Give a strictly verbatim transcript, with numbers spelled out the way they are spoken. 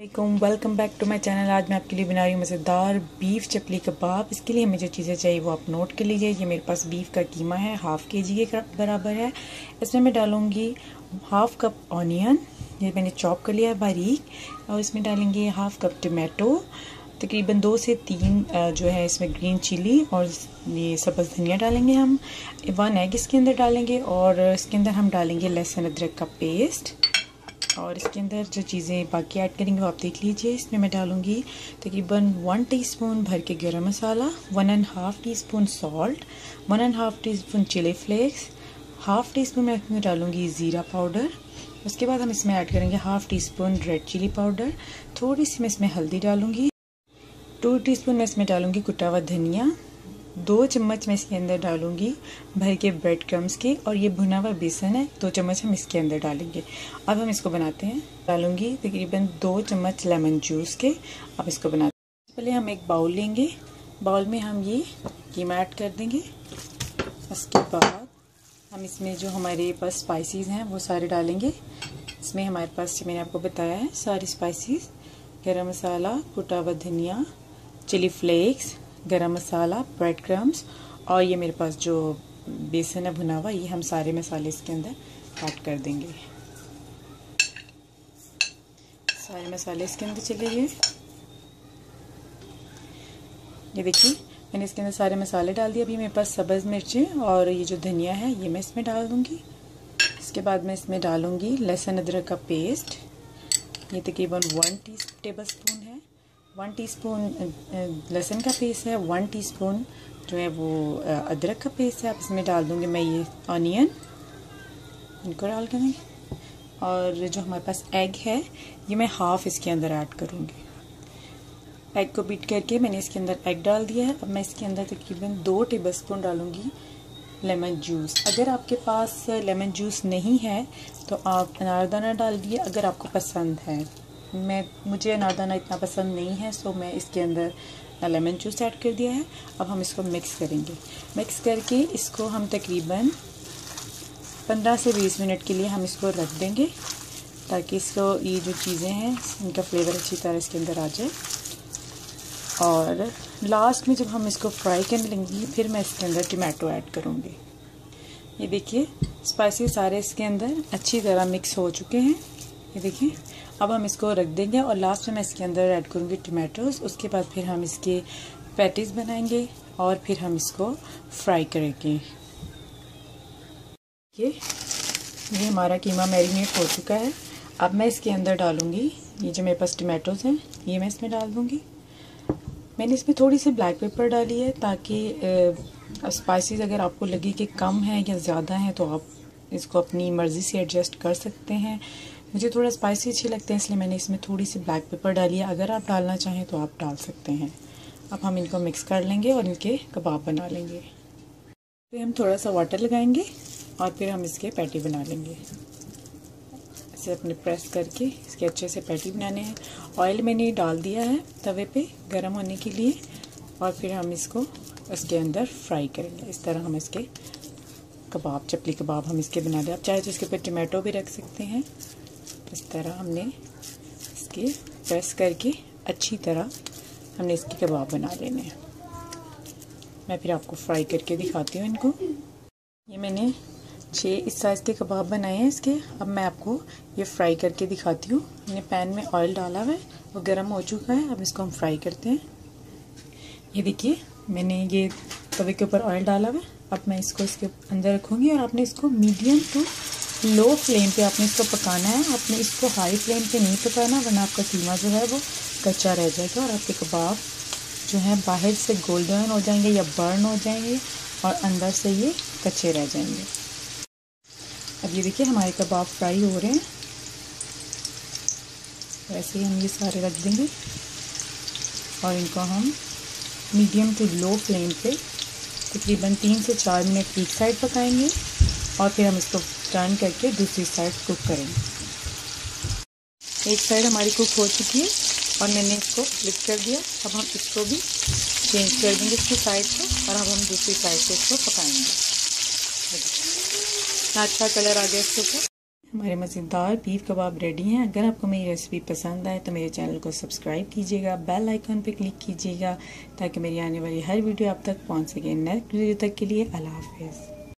Welcome back to my channel. आज मैं आपके लिए बना रही हूँ मज़ेदार बीफ चपली कबाब। इसके लिए हमें जो चीज़ें चाहिए वो आप नोट कर लीजिए। ये मेरे पास बीफ का कीमा है, हाफ़ के जी के बराबर है। इसमें मैं डालूँगी हाफ़ कप ऑनियन, ये मैंने चॉप कर लिया है बारीक, और इसमें डालेंगे हाफ़ कप टमाटो, तकरीबन दो से तीन जो है इसमें ग्रीन चिली, और ये सब्ज़ धनिया डालेंगे हम। वन एग इसके अंदर डालेंगे, और इसके अंदर हम डालेंगे लहसुन अदरक का पेस्ट। और इसके अंदर जो चीज़ें बाकी ऐड करेंगे वो आप देख लीजिए। इसमें मैं डालूँगी तकरीबन वन टीस्पून भर के गरम मसाला, one and half tea spoon salt, one and half tea spoon chilli flakes, half tea spoon मैं इसमें डालूँगी ज़ीरा पाउडर। उसके बाद हम इसमें ऐड करेंगे half tea spoon red chilli powder, थोड़ी सी मैं इसमें हल्दी डालूँगी, टू टी स्पून मैं इसमें डालूँगी कुटा हुआ धनिया, दो चम्मच मैं इसके अंदर डालूंगी भर के ब्रेड क्रम्स के, और ये भुना हुआ बेसन है, दो चम्मच हम इसके अंदर डालेंगे। अब हम इसको बनाते हैं। डालूंगी तकरीबन दो चम्मच लेमन जूस के। अब इसको बनाते हैं। पहले हम एक बाउल लेंगे, बाउल में हम ये कीमा ऐड कर देंगे। उसके बाद हम इसमें जो हमारे पास स्पाइसेस हैं वो सारे डालेंगे। इसमें हमारे पास मैंने आपको बताया है सारी स्पाइसेस, गरम मसाला, कुटा हुआ धनिया, चिली फ्लेक्स, गरम मसाला, ब्रेड क्रम्स, और ये मेरे पास जो बेसन है भुना हुआ, ये हम सारे मसाले इसके अंदर ऐड कर देंगे। सारे मसाले इसके अंदर चले गए। ये देखिए मैंने इसके अंदर सारे मसाले डाल दिए। अभी मेरे पास सब्ज़ मिर्चें और ये जो धनिया है ये मैं इसमें डाल दूँगी। इसके बाद मैं इसमें डालूँगी लहसुन अदरक का पेस्ट, ये तकरीबन वन टी टेबल स्पून है। वन टीस्पून लहसुन का पेस्ट है, वन टीस्पून जो है वो अदरक का पेस्ट है। आप इसमें डाल दूँगी मैं ये ऑनियन, इनको डाल के देंगे। और जो हमारे पास एग है ये मैं हाफ़ इसके अंदर ऐड करूँगी। एग को बीट करके मैंने इसके अंदर एग डाल दिया है। अब मैं इसके अंदर तकरीबन दो टेबल स्पून डालूँगी लेमन जूस। अगर आपके पास लेमन जूस नहीं है तो आप अनारदाना डाल दिए अगर आपको पसंद है। मैं मुझे अनारदाना इतना पसंद नहीं है, सो मैं इसके अंदर लेमन जूस ऐड कर दिया है। अब हम इसको मिक्स करेंगे। मिक्स करके इसको हम तकरीबन पंद्रह से बीस मिनट के लिए हम इसको रख देंगे, ताकि इसको ये जो चीज़ें हैं इनका फ्लेवर अच्छी तरह इसके अंदर आ जाए। और लास्ट में जब हम इसको फ्राई करने लगेंगे फिर मैं इसके अंदर टमाटो ऐड करूँगी। ये देखिए स्पाइसेस सारे इसके अंदर अच्छी तरह मिक्स हो चुके हैं। ये देखिए अब हम इसको रख देंगे, और लास्ट में मैं इसके अंदर ऐड करूँगी टमाटोज। उसके बाद फिर हम इसके पैटीज बनाएंगे और फिर हम इसको फ्राई करेंगे। ये ये हमारा कीमा मैरिनेट हो चुका है। अब मैं इसके अंदर डालूँगी ये जो मेरे पास टमाटोज हैं, ये मैं इसमें डाल दूँगी। मैंने इसमें थोड़ी सी ब्लैक पेपर डाली है ताकि स्पाइसेस अगर आपको लगे कि कम है या ज़्यादा है तो आप इसको अपनी मर्ज़ी से एडजस्ट कर सकते हैं। मुझे थोड़ा स्पाइसी अच्छे लगते हैं इसलिए मैंने इसमें थोड़ी सी ब्लैक पेपर डाली है। अगर आप डालना चाहें तो आप डाल सकते हैं। अब हम इनको मिक्स कर लेंगे और इनके कबाब बना लेंगे। फिर हम थोड़ा सा वाटर लगाएंगे और फिर हम इसके पैटी बना लेंगे। इसे अपने प्रेस करके इसके अच्छे से पैटी बनाने हैं। ऑयल मैंने डाल दिया है तवे पे गर्म होने के लिए, और फिर हम इसको इसके अंदर फ्राई करेंगे। इस तरह हम इसके कबाब, चपली कबाब हम इसके बना दें। आप चाहे तो इसके ऊपर टमाटो भी रख सकते हैं। इस तरह हमने इसके प्रेस करके अच्छी तरह हमने इसके कबाब बना लेने हैं। मैं फिर आपको फ्राई करके दिखाती हूँ इनको। ये मैंने छः इस साइज़ के कबाब बनाए हैं इसके। अब मैं आपको ये फ्राई करके दिखाती हूँ। मैंने पैन में ऑयल डाला हुआ है, वो गर्म हो चुका है। अब इसको हम फ्राई करते हैं। ये देखिए मैंने ये तवे के ऊपर ऑयल डाला हुआ है। अब मैं इसको इसके अंदर रखूँगी, और आपने इसको मीडियम टू लो फ्लेम पे आपने इसको पकाना है। आपने इसको हाई फ्लेम पे नहीं पकाना, वरना आपका कीमा जो है वो कच्चा रह जाएगा और आपके कबाब जो हैं बाहर से गोल्डन हो जाएंगे या बर्न हो जाएंगे, और अंदर से ये कच्चे रह जाएंगे। अब ये देखिए हमारे कबाब फ्राई हो रहे हैं। वैसे ही हम ये सारे रख देंगे और इनको हम मीडियम टू लो फ्लेम पे तकरीबन तीन से चार मिनट एक साइड पकाएंगे, और फिर हम इसको टर्न करके दूसरी साइड कुक करेंगे। एक साइड हमारी कुक हो चुकी है और मैंने इसको फ्लिप कर दिया। अब हम इसको भी चेंज कर देंगे इसकी साइड को, और अब हम दूसरी साइड से इसको पकाएंगे। अच्छा कलर आ गया इसके ऊपर। हमारे मज़ेदार बीफ कबाब रेडी हैं। अगर आपको मेरी रेसिपी पसंद आए तो मेरे चैनल को सब्सक्राइब कीजिएगा, बेल आइकन पे क्लिक कीजिएगा ताकि मेरी आने वाली हर वीडियो आप तक पहुंच सके। नेक्स्ट वीडियो तक के लिए अल्लाह हाफ़िज़।